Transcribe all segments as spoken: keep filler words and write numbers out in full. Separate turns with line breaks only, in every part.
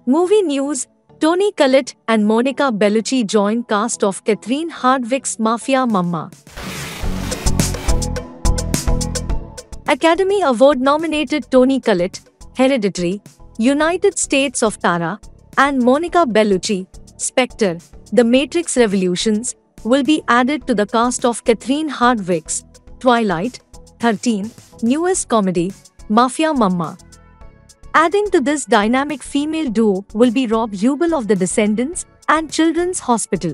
Movie news: Toni Collette and Monica Bellucci join cast of Catherine Hardwicke's Mafia Mamma. Academy Award-nominated Toni Collette, Hereditary, United States of Tara, and Monica Bellucci, Spectre, The Matrix Revolutions, will be added to the cast of Catherine Hardwicke's Twilight, thirteen, newest comedy, Mafia Mamma. Adding to this dynamic female duo will be Rob Huebel of The Descendants and Children's Hospital.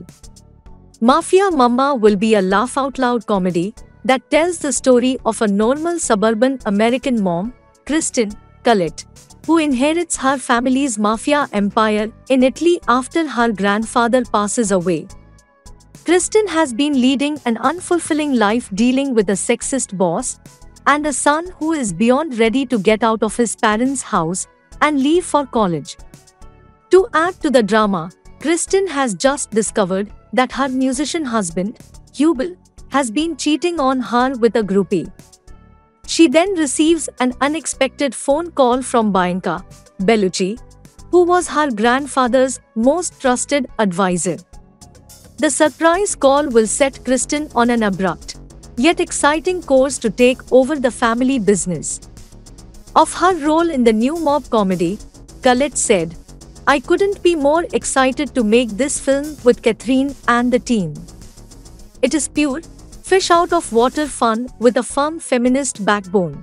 Mafia Mamma will be a laugh-out-loud comedy that tells the story of a normal suburban American mom, Kristen Collette, who inherits her family's mafia empire in Italy after her grandfather passes away. Kristen has been leading an unfulfilling life dealing with a sexist boss and a son who is beyond ready to get out of his parents' house and leave for college. To add to the drama, Kristen has just discovered that her musician husband, Huebel, has been cheating on her with a groupie. She then receives an unexpected phone call from Bianca Bellucci, who was her grandfather's most trusted advisor. The surprise call will set Kristen on an abrupt, yet exciting course to take over the family business. Of her role in the new mob comedy, Collette said, "I couldn't be more excited to make this film with Catherine and the team. It is pure, fish-out-of-water fun with a firm feminist backbone.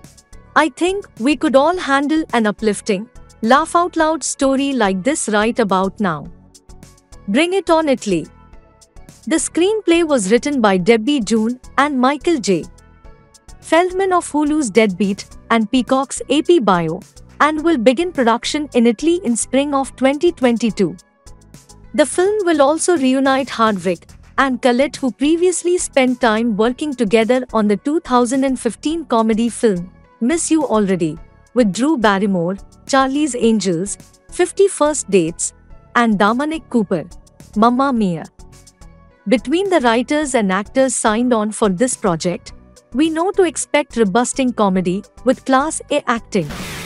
I think we could all handle an uplifting, laugh-out-loud story like this right about now. Bring it on, Italy." The screenplay was written by Debbie June and Michael J. Feldman of Hulu's Deadbeat and Peacock's A P Bio, and will begin production in Italy in spring of twenty twenty-two. The film will also reunite Hardwicke and Collette, who previously spent time working together on the two thousand fifteen comedy film Miss You Already, with Drew Barrymore, Charlie's Angels, fifty First Dates, and Dominic Cooper, Mamma Mia. Between the writers and actors signed on for this project, we know to expect robusting comedy with Class A acting.